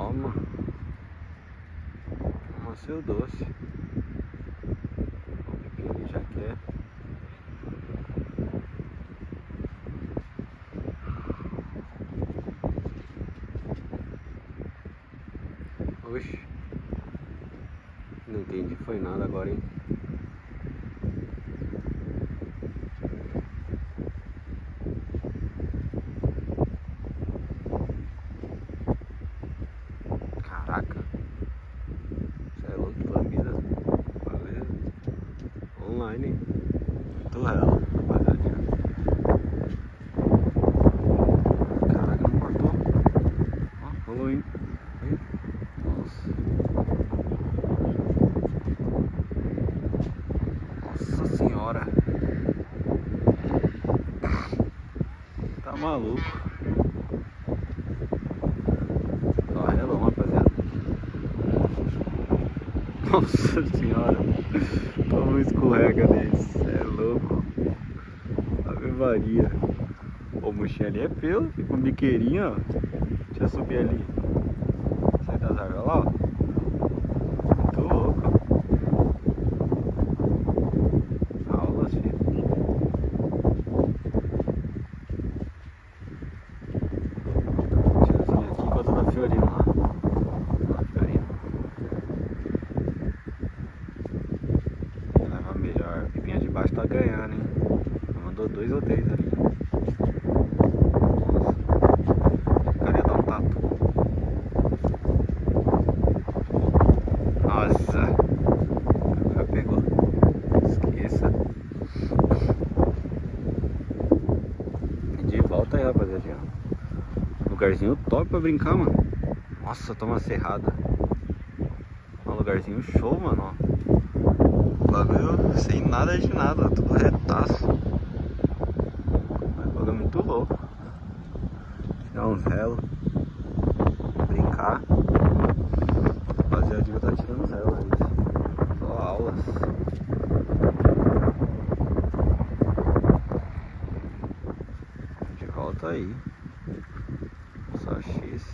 Toma. Toma seu doce. O Pepinho ali já quer. Oxi. Não entendi, foi nada agora, hein? Caraca. Você é louco pela vida. Valeu. Online. Muito real, rapaziada. Caraca, não cortou. Ó, rolou, hein? Nossa. Nossa senhora. Tá maluco. Só relão, rapaziada. Nossa senhora. Toma um escorrega desse. É louco. Ave Maria. O mochinho ali é pelo. Fica um biqueirinho, ó. Deixa eu subir ali. Sai das árvores lá, ó. Muito louco. Aulas, filho. Tiazinha aqui com a dona Fiorina lá. Dona Fiorina. Ela leva melhor. A Pepinha de baixo tá ganhando, hein? Ela mandou 2 ou 3 ali. Nossa, agora pegou. Esqueça. De volta aí, rapaziada. Lugarzinho top pra brincar, mano. Nossa, toma serrada. Um lugarzinho show, mano. Bagulho sem nada de nada, tudo retaço. Bagulho muito louco. Tirar uns relos. Brincar. Rapaziada, eu tá tirando os relos aí. Só aulas. De volta aí. Só X.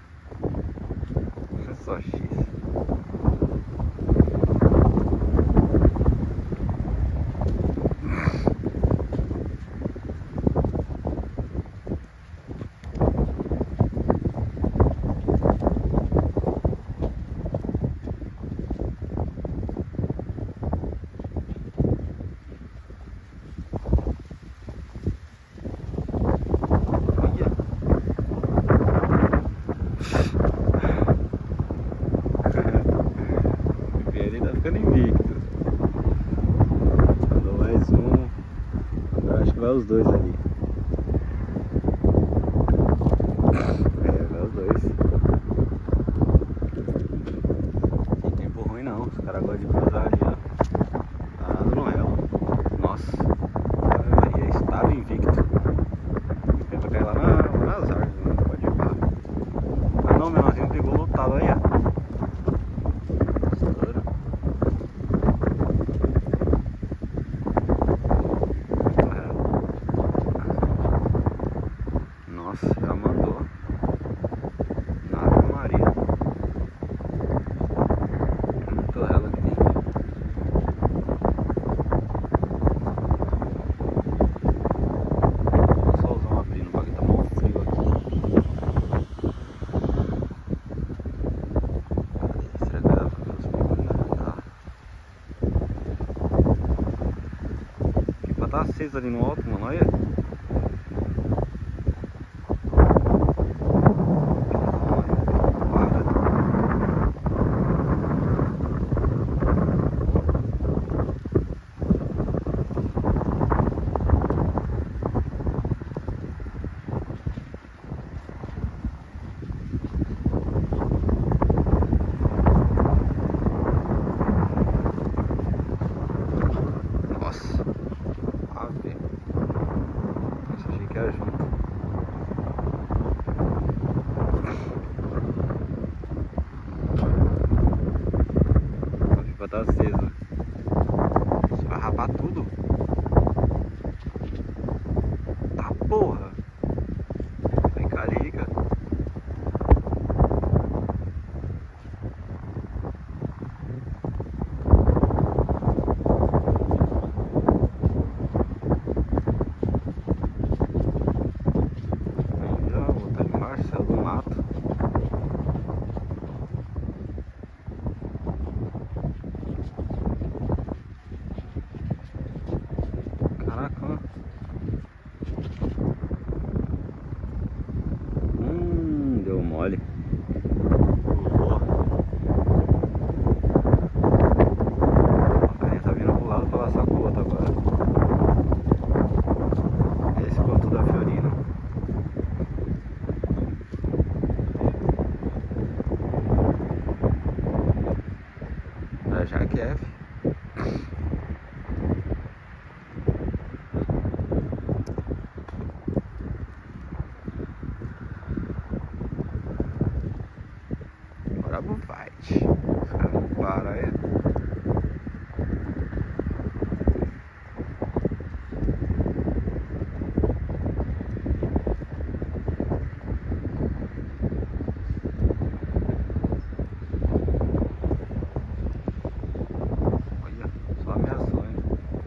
Só X. Ele tá ficando invicto. Falou mais um. Agora acho que vai os dois ali. Vai os dois. Não tem tempo ruim não. Os caras gostam de cruzar ali, ó. Tá nada no réu. Nossa. Aí estava invicto. Ele vai cair lá nas árvores, né? Pode ir pra. Mas não, mesmo assim pegou lotado aí, ó. Nossa, já mandou. Ave Maria. Muito rela aqui dentro. Solzão abrindo, o bagulho tá mó frio aqui. Será que vai dar pra ver os picos ainda? Tá. Pipa tá acesa ali no alto, mano, olha. Nossa, ave. Nossa, achei que era junto. A pipa tá acesa. Você vai rapar tudo? Tá porra. Vem cá, liga. mole. Pulou. A carinha tá vindo pro lado pra laçar com o outro agora. Esse conto da Fiorino. Da Jaque F. Bora pro fight. Os caras não param aí. Olha, só ameaçou, hein?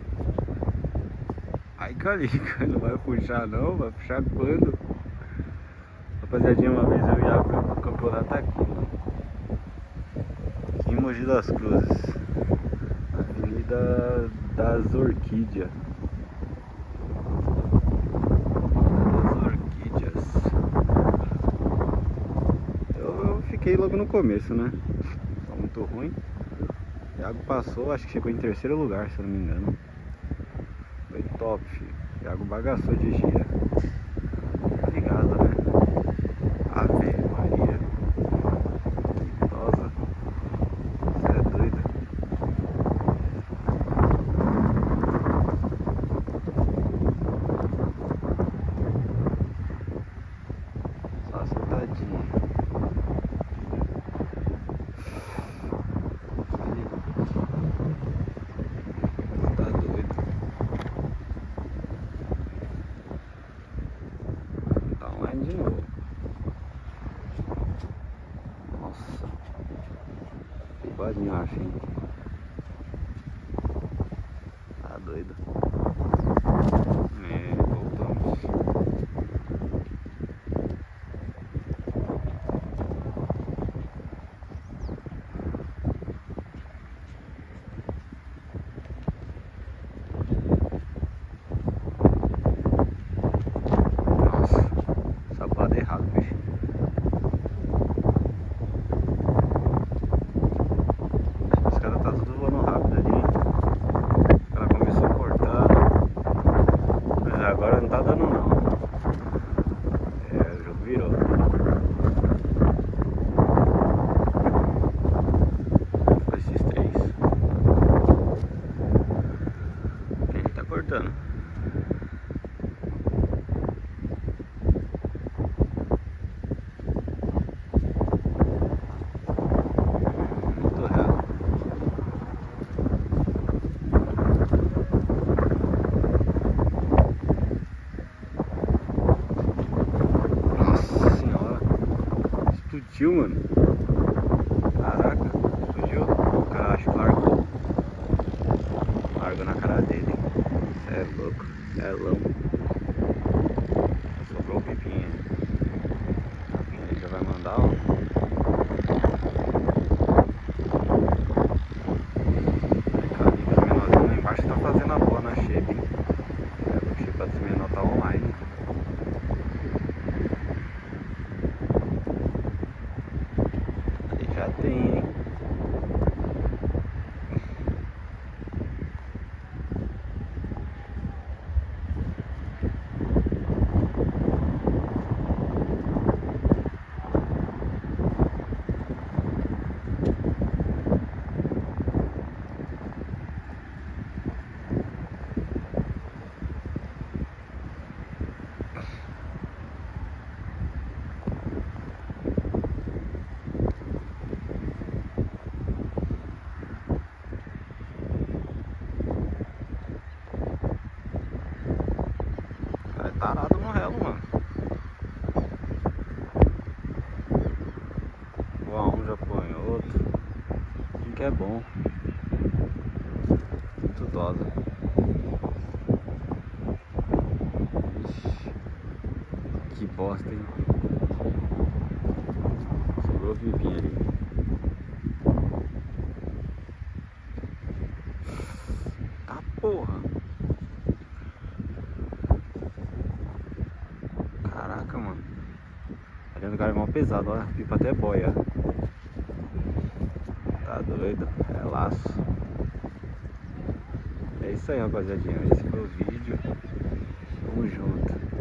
Ai, Calica, não vai puxar não, vai puxar quando? Rapaziadinha, uma vez eu ia pro campeonato aqui, mano. Aqui em Mogi das Cruzes. Avenida das Orquídeas. Das Orquídeas. Eu fiquei logo no começo, né? Tá muito ruim. O Thiago passou, acho que chegou em terceiro lugar, se eu não me engano. Foi top, filho. O Thiago bagaçou de gira. Tá ligado, né? Ave Maria. Que tosa. Você é doido. Só acertadinho. Tá doido. Tá online de novo. Nossa. Bigodinho, eu acho, hein? Tá doido. É, voltamos. Nossa, sapato errado, bicho. Os caras tá tudo voando rápido ali. O cara começou cortando. Mas agora não tá dando não. É, o jogo virou. Ficou esses três. Quem que tá cortando? Muito real. Nossa senhora. Explodiu, mano. Caraca, explodiu. O cara acho que largou. Largou na cara dele. Cê é louco. É louco. Sobrou o Pipinha. O Pipinha já vai mandar, ó. Calica do menorzinho lá embaixo tá fazendo a boa na shape, hein? É, o shape dos menor tá online. Ali já tem, hein? Cara, é tarado no relo, mano. Voa um, já põe outro. Assim que é bom. Muito dosa. Ixi, que bosta, hein? Sobrou o Vipinho ali. Tá porra. Caraca, mano. do cara é mó pesado, ó. Pipa até boia. Tá doido? É laço. É isso aí, rapaziadinha. Esse foi o vídeo. Tamo junto.